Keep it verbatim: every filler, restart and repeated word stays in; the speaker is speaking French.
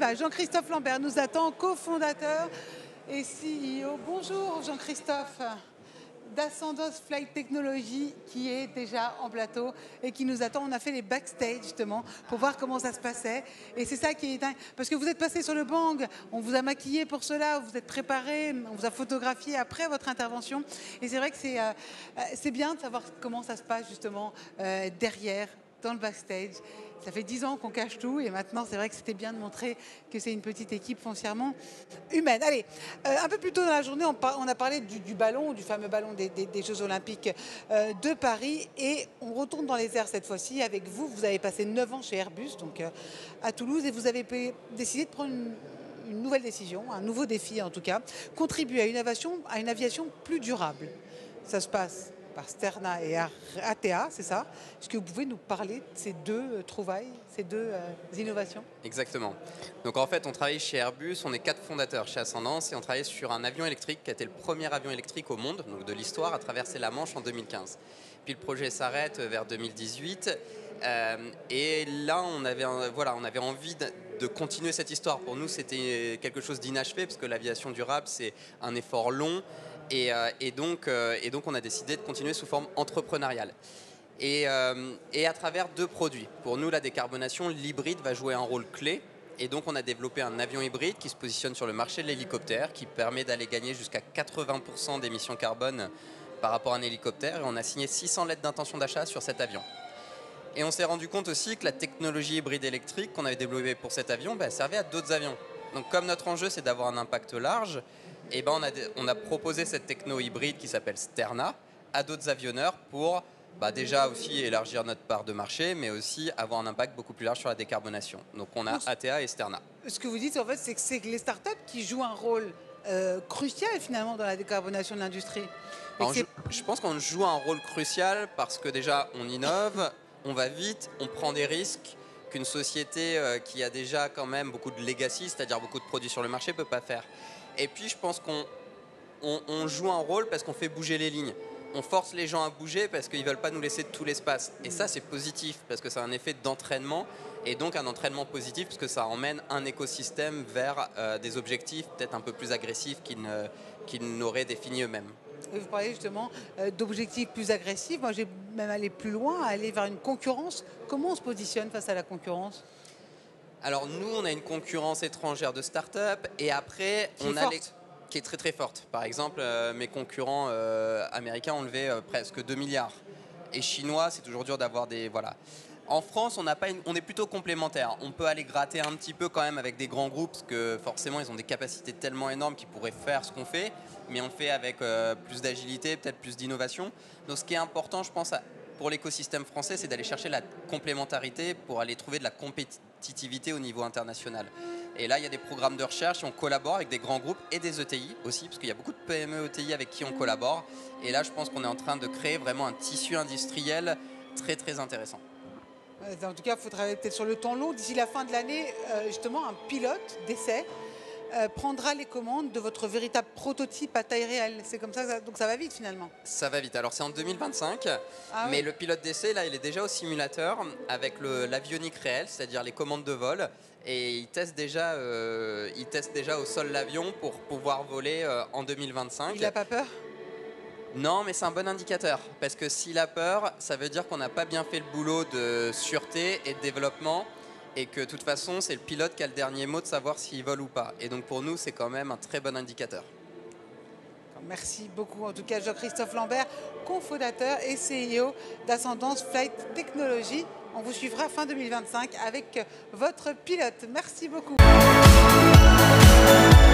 Jean-Christophe Lambert nous attend, cofondateur et C E O. Bonjour Jean-Christophe, d'Ascendos Flight Technology qui est déjà en plateau et qui nous attend. On a fait les backstage justement pour voir comment ça se passait. Et c'est ça qui est dingue. Parce que vous êtes passé sur le bang, on vous a maquillé pour cela, vous êtes préparé, on vous a photographié après votre intervention. Et c'est vrai que c'est euh, c'est bien de savoir comment ça se passe justement euh, derrière, dans le backstage. Ça fait dix ans qu'on cache tout et maintenant c'est vrai que c'était bien de montrer que c'est une petite équipe foncièrement humaine. Allez, euh, un peu plus tôt dans la journée, on, par, on a parlé du, du ballon, du fameux ballon des, des, des Jeux Olympiques euh, de Paris, et on retourne dans les airs cette fois-ci avec vous. Vous avez passé neuf ans chez Airbus, donc euh, à Toulouse, et vous avez décidé de prendre une, une nouvelle décision, un nouveau défi en tout cas, contribuer à une aviation, à une aviation plus durable. Ça se passe par Sterna et A T A, c'est ça? Est-ce que vous pouvez nous parler de ces deux euh, trouvailles, ces deux euh, innovations? Exactement. Donc en fait, on travaille chez Airbus, on est quatre fondateurs chez Ascendos et on travaille sur un avion électrique qui a été le premier avion électrique au monde, donc de l'histoire, à traverser la Manche en deux mille quinze. Puis le projet s'arrête vers deux mille dix-huit euh, et là, on avait, voilà, on avait envie de, de continuer cette histoire. Pour nous, c'était quelque chose d'inachevé parce que l'aviation durable, c'est un effort long. Et, euh, et, donc, euh, et donc on a décidé de continuer sous forme entrepreneuriale. Et, euh, et à travers deux produits. Pour nous, la décarbonation, l'hybride va jouer un rôle clé. Et donc on a développé un avion hybride qui se positionne sur le marché de l'hélicoptère, qui permet d'aller gagner jusqu'à quatre-vingts pour cent d'émissions carbone par rapport à un hélicoptère. Et on a signé six cents lettres d'intention d'achat sur cet avion. Et on s'est rendu compte aussi que la technologie hybride électrique qu'on avait développée pour cet avion, bah, servait à d'autres avions. Donc comme notre enjeu, c'est d'avoir un impact large, et ben on, a, on a proposé cette techno hybride qui s'appelle Sterna à d'autres avionneurs pour bah, déjà aussi élargir notre part de marché, mais aussi avoir un impact beaucoup plus large sur la décarbonation. Donc on a A T A et Sterna. Ce que vous dites en fait, c'est que c'est les startups qui jouent un rôle euh, crucial finalement dans la décarbonation de l'industrie. Je, je pense qu'on joue un rôle crucial parce que déjà on innove, on va vite, on prend des risques qu'une société euh, qui a déjà quand même beaucoup de legacy, c'est-à-dire beaucoup de produits sur le marché, ne peut pas faire. Et puis je pense qu'on on, on joue un rôle parce qu'on fait bouger les lignes. On force les gens à bouger parce qu'ils ne veulent pas nous laisser tout l'espace. Et ça, c'est positif parce que c'est un effet d'entraînement et donc un entraînement positif parce que ça emmène un écosystème vers euh, des objectifs peut-être un peu plus agressifs qu'ils ne, qu'ils n'auraient définis eux-mêmes. Et vous parlez justement euh, d'objectifs plus agressifs. Moi, j'ai même allé plus loin, aller vers une concurrence. Comment on se positionne face à la concurrence ? Alors nous, on a une concurrence étrangère de start-up et après, qui on est a forte. les... qui est très très forte. Par exemple, euh, mes concurrents euh, américains ont levé euh, presque deux milliards. Et chinois, c'est toujours dur d'avoir des... Voilà. En France, on, n'a pas une... on est plutôt complémentaires. On peut aller gratter un petit peu quand même avec des grands groupes parce que forcément, ils ont des capacités tellement énormes qu'ils pourraient faire ce qu'on fait. Mais on le fait avec euh, plus d'agilité, peut-être plus d'innovation. Donc ce qui est important, je pense, pour l'écosystème français, c'est d'aller chercher la complémentarité pour aller trouver de la compétitivité au niveau international. Et là, il y a des programmes de recherche et on collabore avec des grands groupes et des E T I aussi, parce qu'il y a beaucoup de P M E E T I avec qui on collabore. Et là, je pense qu'on est en train de créer vraiment un tissu industriel très, très intéressant. En tout cas, il faut travailler peut-être sur le temps long. D'ici la fin de l'année, euh, justement, un pilote d'essai euh, prendra les commandes de votre véritable prototype à taille réelle. C'est comme ça, que ça, donc ça va vite finalement. Ça va vite. Alors c'est en deux mille vingt-cinq, ah, mais oui. le pilote d'essai, là, il est déjà au simulateur avec le, l'avionique réelle, c'est-à-dire les commandes de vol. Et il teste déjà, euh, il teste déjà au sol l'avion pour pouvoir voler euh, en deux mille vingt-cinq. Il n'a pas peur ? Non, mais c'est un bon indicateur. Parce que s'il a peur, ça veut dire qu'on n'a pas bien fait le boulot de sûreté et de développement. Et que de toute façon, c'est le pilote qui a le dernier mot de savoir s'il vole ou pas. Et donc pour nous, c'est quand même un très bon indicateur. Merci beaucoup. En tout cas, Jean-Christophe Lambert, cofondateur et C E O d'Ascendos Flight Technology. On vous suivra fin deux mille vingt-cinq avec votre pilote. Merci beaucoup.